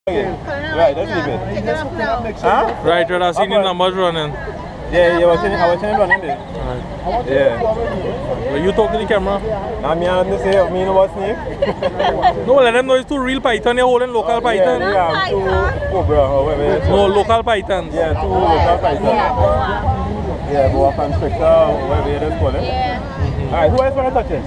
Right, let's leave it. Huh? Right, I seen the numbers running. Yeah, I was saying running there. Right. Yeah. Well, you talk to the camera? I'm here to say, me know what snake? No, let them know it's two real python. You're holding local python. Yeah, two cobra or whatever. No, local pythons. Yeah, two local pythons. Yeah, boa constrictor or whatever it is called. Alright, who else want to touch it?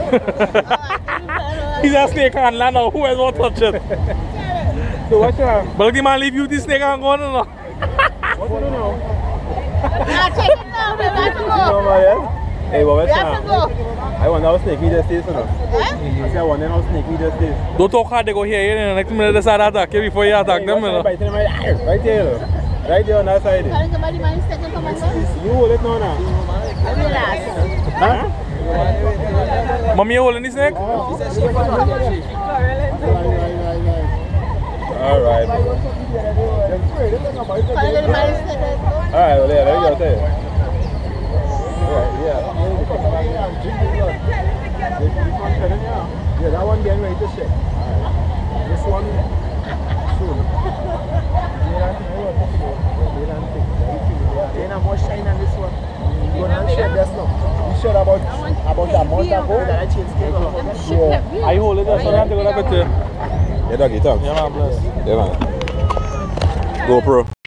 He's a snake handler now. Who else want to touch it? So what's your... But the man leave you the snake and go on now. What do you know? Now take it now, we have to go. Hey, what was We have to go. I wonder how sneaky this is, you know. I say I wonder how sneaky this is. Don't talk hard, they go here. Next minute they start attacking before you attack them. Right there, right there on that side. Can somebody mind second come and go? You hold it now. Relax. Huh? Mommy, you holding the snake? Alright. Can somebody mind second? Alright, well, yeah, there you go. Right, yeah. Yeah, that one getting ready to shake. This one soon. There ain't more shine on this one. You're gonna share this now. You shared about a month ago that I changed scale. I hold it, so I have to go up with you. Yeah, doggy, thanks. Yeah, man, bless. Yeah, man. GoPro.